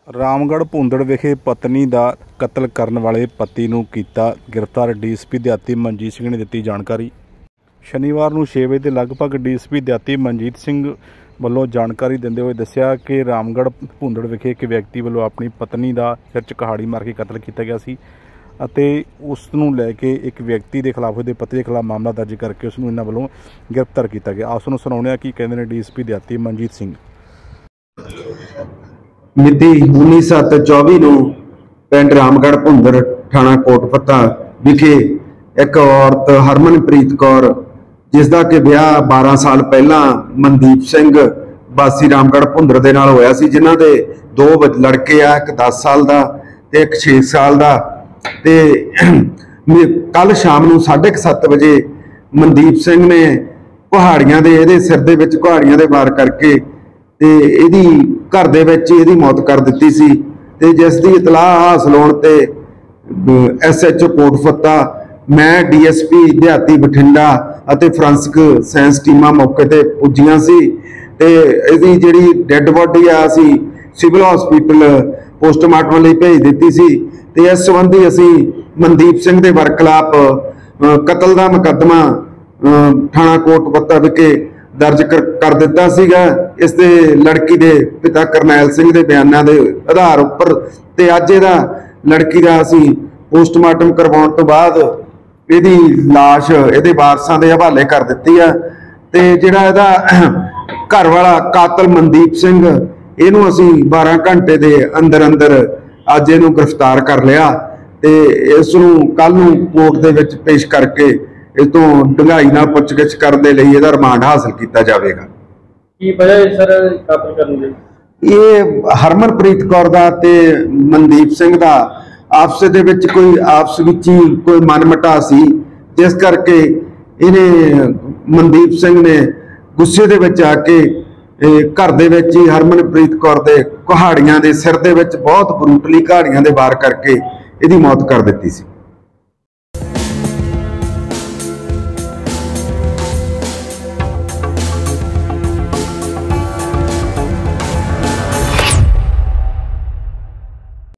ਰਾਮਗੜ੍ਹ ਭੂੰਦੜ ਵਿਖੇ ਪਤਨੀ ਦਾ ਕਤਲ ਕਰਨ ਵਾਲੇ ਪਤੀ ਨੂੰ ਕੀਤਾ ਗ੍ਰਿਫਤਾਰ। ਡੀਐਸਪੀ ਦਿਹਾਤੀ ਮਨਜੀਤ ਸਿੰਘ ਨੇ ਦਿੱਤੀ ਜਾਣਕਾਰੀ। ਸ਼ਨੀਵਾਰ ਨੂੰ 6 ਵਜੇ ਦੇ ਲਗਭਗ ਡੀਐਸਪੀ ਦਿਹਾਤੀ ਮਨਜੀਤ ਸਿੰਘ ਵੱਲੋਂ ਜਾਣਕਾਰੀ ਦਿੰਦੇ ਹੋਏ ਦੱਸਿਆ ਕਿ ਰਾਮਗੜ੍ਹ ਭੂੰਦੜ ਵਿਖੇ ਇੱਕ ਵਿਅਕਤੀ ਵੱਲੋਂ ਆਪਣੀ ਪਤਨੀ ਦਾ ਸਿਰ 'ਚ ਕੁਹਾੜੀ ਮਾਰ ਕੇ ਕਤਲ ਕੀਤਾ ਗਿਆ ਸੀ ਅਤੇ ਉਸ ਨੂੰ ਲੈ ਕੇ ਇੱਕ ਵਿਅਕਤੀ ਦੇ ਖਿਲਾਫ, ਉਹਦੇ ਪਤੀ ਦੇ ਖਿਲਾਫ ਮਾਮਲਾ ਦਰਜ ਕਰਕੇ ਉਸ ਨੂੰ ਇਹਨਾਂ ਵੱਲੋਂ ਗ੍ਰਿਫਤਾਰ ਕੀਤਾ ਗਿਆ। ਆਪ ਨੂੰ ਸੁਣਾਉਂਦੇ ਹਾਂ ਕੀ ਕਹਿੰਦੇ ਨੇ ਡੀਐਸਪੀ ਦਿਹਾਤੀ ਮਨਜੀਤ ਸਿੰਘ। ਮਿਤੀ 19/7/24 ਨੂੰ ਪਿੰਡ ਰਾਮਗੜ੍ਹ ਭੁੰਦਰ ਥਾਣਾ ਕੋਟਪੱਤਾ ਵਿਖੇ ਇੱਕ ਔਰਤ ਹਰਮਨਪ੍ਰੀਤ ਕੌਰ, ਜਿਸ ਦਾ ਕਿ ਵਿਆਹ 12 ਸਾਲ ਪਹਿਲਾਂ ਮਨਦੀਪ ਸਿੰਘ ਵਾਸੀ ਰਾਮਗੜ੍ਹ ਭੁੰਦਰ ਦੇ ਨਾਲ ਹੋਇਆ ਸੀ, ਜਿਨ੍ਹਾਂ ਦੇ 2 ਲੜਕੇ ਆ, ਇੱਕ 10 ਸਾਲ ਦਾ ਤੇ ਇੱਕ 6 ਸਾਲ ਦਾ। ਤੇ ਕੱਲ ਸ਼ਾਮ ਨੂੰ 7:30 ਵਜੇ ਮਨਦੀਪ ਸਿੰਘ ਨੇ ਕੁਹਾੜੀਆਂ ਦੇ ਇਹਦੇ ਸਿਰ ਦੇ ਵਿੱਚ ਕੁਹਾੜੀਆਂ ਦੇ ਵਾਰ ਕਰਕੇ ਤੇ ਇਹਦੀ ਘਰ ਦੇ ਵਿੱਚ ਇਹਦੀ ਮੌਤ ਕਰ ਦਿੱਤੀ ਸੀ। ਤੇ ਜਿਸ ਦੀ ਇਤਲਾਹ ਹਾਸਲ ਹੋਣ ਤੇ SHO ਕੋਟਪੱਤਾ, ਮੈਂ DSP ਦਿਹਾਤੀ ਬਠਿੰਡਾ ਅਤੇ ਫੋਰੈਂਸਿਕ ਸਾਇੰਸ ਟੀਮਾਂ ਮੌਕੇ ਤੇ ਪੁੱਜੀਆਂ ਸੀ ਤੇ ਇਹਦੀ ਜਿਹੜੀ ਡੈੱਡ ਬੋਡੀ ਆ ਅਸੀਂ ਸਿਵਲ ਹਸਪੀਟਲ ਪੋਸਟਮਾਰਟਮ ਲਈ ਭੇਜ ਦਿੱਤੀ ਸੀ। ਤੇ ਇਸ ਸੰਬੰਧੀ ਅਸੀਂ ਮਨਦੀਪ ਸਿੰਘ ਦੇ ਖਿਲਾਫ ਕਤਲ ਦਾ ਮੁਕੱਦਮਾ ਥਾਣਾ ਕੋਟਪੱਤਾ ਵਿਖੇ ਦਰਜ ਕਰ ਦਿੱਤਾ ਸੀਗਾ। ਇਸ ਦੇ ਲੜਕੀ ਦੇ ਪਿਤਾ ਕਰਨੈਲ ਸਿੰਘ ਦੇ ਬਿਆਨਾਂ ਦੇ ਆਧਾਰ ਉੱਪਰ ਤੇ ਅੱਜ ਇਹਦਾ ਲੜਕੀ ਦਾ ਅਸੀਂ ਪੋਸਟਮਾਰਟਮ ਕਰਵਾਉਣ ਤੋਂ ਬਾਅਦ ਇਹਦੀ ਲਾਸ਼ ਇਹਦੇ ਵਾਰਸਾਂ ਦੇ ਹਵਾਲੇ ਕਰ ਦਿੱਤੀ ਆ। ਤੇ ਜਿਹੜਾ ਇਹਦਾ ਘਰ ਵਾਲਾ ਕਾਤਲ ਮਨਦੀਪ ਸਿੰਘ, ਇਹਨੂੰ ਅਸੀਂ 12 ਘੰਟੇ ਦੇ ਅੰਦਰ ਅੱਜ ਇਹਨੂੰ ਗ੍ਰਿਫਤਾਰ ਕਰ ਲਿਆ ਤੇ ਇਸ ਨੂੰ ਕੱਲ ਨੂੰ ਕੋਰਟ ਦੇ ਵਿੱਚ ਪੇਸ਼ ਕਰਕੇ ਇਸ ਤੋਂ ਡੂੰਘਾਈ ਨਾਲ ਪੁੱਛਗਿੱਛ ਕਰਨ ਦੇ ਲਈ ਇਹਦਾ ਰਿਮਾਂਡ ਹਾਸਲ ਕੀਤਾ ਜਾਵੇਗਾ। ਕੀ ਵਜ੍ਹਾ ਹੈ ਸਰ ਕਤਲ ਕਰਨ ਦੀ? ਇਹ ਹਰਮਨਪ੍ਰੀਤ ਕੌਰ ਦਾ ਤੇ ਮਨਦੀਪ ਸਿੰਘ ਦਾ ਆਪਸ ਦੇ ਵਿੱਚ ਆਪਸ ਵਿੱਚ ਹੀ ਕੋਈ ਮਨਮਟਾ ਸੀ, ਜਿਸ ਕਰਕੇ ਇਹਨੇ ਮਨਦੀਪ ਸਿੰਘ ਨੇ ਗੁੱਸੇ ਦੇ ਵਿੱਚ ਆ ਕੇ ਘਰ ਦੇ ਵਿੱਚ ਹੀ ਹਰਮਨਪ੍ਰੀਤ ਕੌਰ ਦੇ ਕੁਹਾੜੀਆਂ ਦੇ ਸਿਰ ਦੇ ਵਿੱਚ ਬਹੁਤ ਬਰੂਟਲੀ ਕੁਹਾੜੀਆਂ ਦੇ ਵਾਰ ਕਰਕੇ ਇਹਦੀ ਮੌਤ ਕਰ ਦਿੱਤੀ ਸੀ।